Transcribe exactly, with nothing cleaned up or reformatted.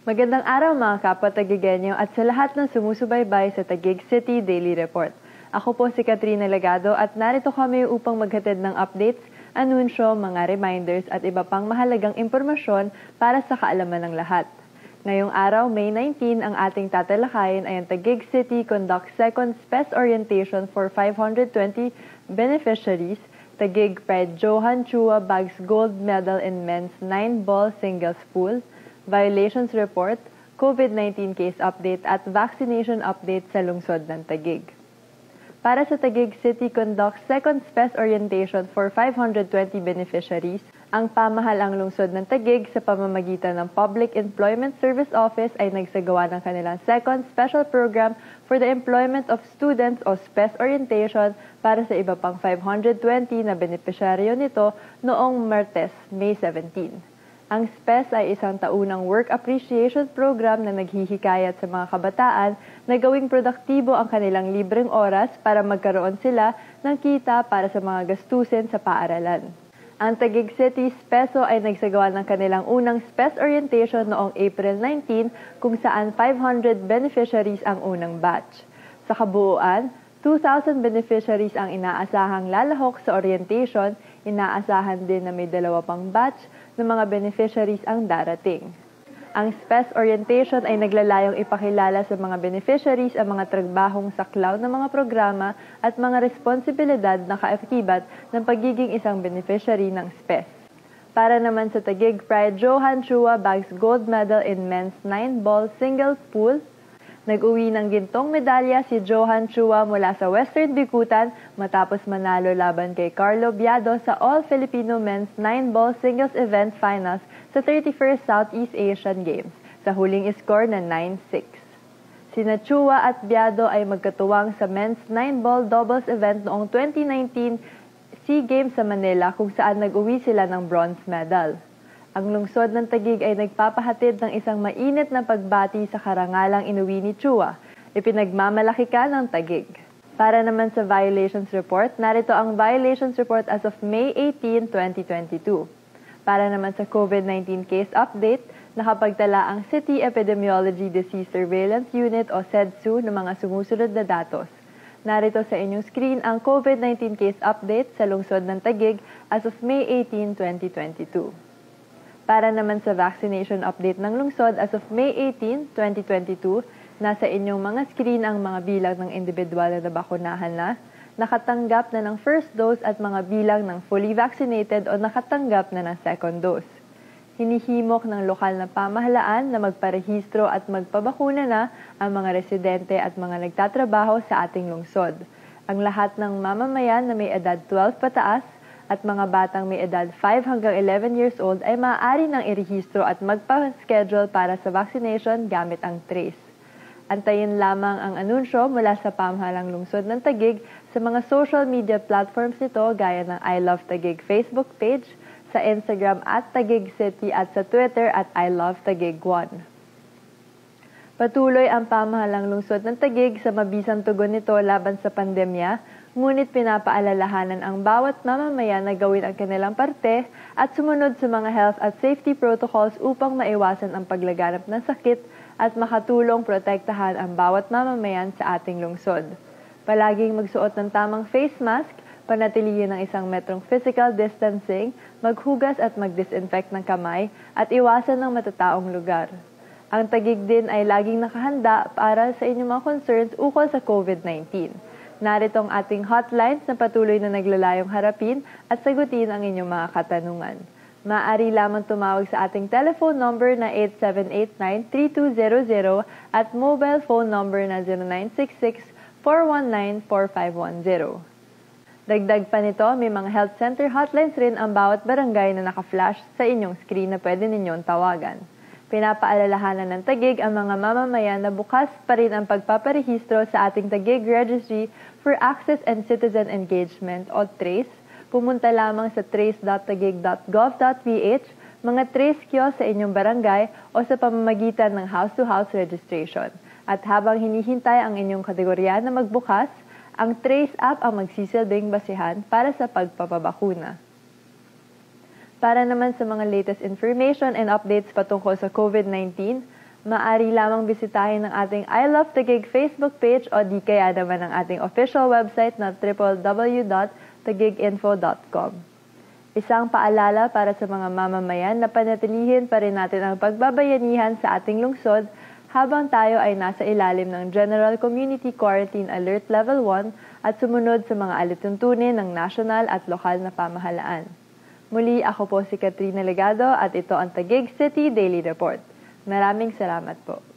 Magandang araw mga kapwa Tagigenyo at sa lahat ng sumusubaybay sa Taguig City Daily Report. Ako po si Katrina Legado at narito kami upang maghatid ng updates, anunsyo, mga reminders at iba pang mahalagang impormasyon para sa kaalaman ng lahat. Ngayong araw, May nineteenth, ang ating tatalakayin ay ang Taguig City conducts second SPES orientation for five hundred twenty beneficiaries. Taguig Pride Johan Chua bags gold medal in men's nine-ball singles pool. Violations report, COVID nineteen case update at vaccination update sa lungsod ng Taguig. Para sa Taguig City conducts second SPES orientation for five hundred twenty beneficiaries, ang pamahalang lungsod ng Taguig sa pamamagitan ng Public Employment Service Office ay nagsagawa ng kanilang second special program for the employment of students o SPES orientation para sa iba pang five hundred twenty na benepisyaryo nito noong Martes, May seventeenth. Ang SPES ay isang taunang work appreciation program na naghihikayat sa mga kabataan na gawing produktibo ang kanilang libreng oras para magkaroon sila ng kita para sa mga gastusin sa paaralan. Ang Taguig City SPESO ay nagsagawa ng kanilang unang SPES orientation noong April nineteenth kung saan five hundred beneficiaries ang unang batch. Sa kabuuan, two thousand beneficiaries ang inaasahang lalahok sa orientation, inaasahan din na may dalawa pang batch ng mga beneficiaries ang darating. Ang SPES orientation ay naglalayong ipakilala sa mga beneficiaries ang mga trabahong saklaw ng mga programa at mga responsibilidad na kaakibat ng pagiging isang beneficiary ng SPES. Para naman sa Taguig Pride Johan Chua bags gold medal in men's nine-ball singles pool, nag-uwi ng gintong medalya si Johan Chua mula sa Western Bicutan matapos manalo laban kay Carlo Biado sa All-Filipino Men's nine-ball Singles Event Finals sa thirty-first Southeast Asian Games sa huling score na nine six. Sina Chua at Biado ay magkatuwang sa Men's nine-ball Doubles Event noong twenty nineteen SEA Games sa Manila kung saan nag-uwi sila ng bronze medal. Ang lungsod ng Taguig ay nagpapahatid ng isang mainit na pagbati sa karangalang inuwi ni Chua. Ipinagmamalaki ka ng Taguig. Para naman sa violations report, narito ang violations report as of May eighteenth, twenty twenty-two. Para naman sa COVID nineteen case update, nakapagtala ang City Epidemiology Disease Surveillance Unit o C E D S U ng mga sumusunod na datos. Narito sa inyong screen ang COVID nineteen case update sa lungsod ng Taguig as of May eighteenth, twenty twenty-two. Para naman sa vaccination update ng lungsod as of May eighteenth, twenty twenty-two, nasa inyong mga screen ang mga bilang ng individual na nabakunahan na, nakatanggap na ng first dose at mga bilang ng fully vaccinated o nakatanggap na ng second dose. Hinihimok ng lokal na pamahalaan na magparehistro at magpabakuna na ang mga residente at mga nagtatrabaho sa ating lungsod. Ang lahat ng mamamayan na may edad twelve pataas at mga batang may edad five hanggang eleven years old ay maaari nang irehistro at magpa-schedule para sa vaccination gamit ang Trace. Antayin lamang ang anunsyo mula sa pamahalang lungsod ng Taguig sa mga social media platforms nito gaya ng I Love Taguig Facebook page, sa Instagram at Taguig City at sa Twitter at I Love Taguig one. Patuloy ang pamahalang lungsod ng Taguig sa mabisang tugon nito laban sa pandemya, ngunit pinapaalalahanan ang bawat mamamayan na gawin ang kanilang parte at sumunod sa mga health at safety protocols upang maiwasan ang paglaganap ng sakit at makatulong protektahan ang bawat mamamayan sa ating lungsod. Palaging magsuot ng tamang face mask, panatilihin ng isang metrong physical distancing, maghugas at mag-disinfect ng kamay at iwasan ng matataong lugar. Ang Taguig din ay laging nakahanda para sa inyong mga concerns ukol sa COVID nineteen. Narito ang ating hotlines na patuloy na naglalayong harapin at sagutin ang inyong mga katanungan. Maaari lamang tumawag sa ating telephone number na eight seven eight nine, three two zero zero at mobile phone number na zero nine six six, four one nine, four five one zero. Dagdag pa nito, may mga health center hotlines rin ang bawat barangay na naka-flash sa inyong screen na pwede ninyong tawagan. Pinapaalalahanan ng Taguig ang mga mamamayan na bukas pa rin ang pagpaparehistro sa ating Taguig Registry for Access and Citizen Engagement o TRACE. Pumunta lamang sa trace dot taguig dot gov dot ph, mga TRACE kiosk sa inyong barangay o sa pamamagitan ng house-to-house registration. At habang hinihintay ang inyong kategorya na magbukas, ang TRACE app ang magsisilbing basihan para sa pagpapabakuna. Para naman sa mga latest information and updates patungkol sa COVID nineteen, Maaari lamang bisitahin ang ating I Love Taguig Facebook page o di kaya naman ang ating official website na w w w dot taguiginfo dot com. Isang paalala para sa mga mamamayan na panatilihin pa rin natin ang pagbabayanihan sa ating lungsod habang tayo ay nasa ilalim ng General Community Quarantine Alert Level one at sumunod sa mga alituntunin ng national at lokal na pamahalaan. Muli, ako po si Katrina Legado at ito ang Taguig City Daily Report. Maraming salamat po.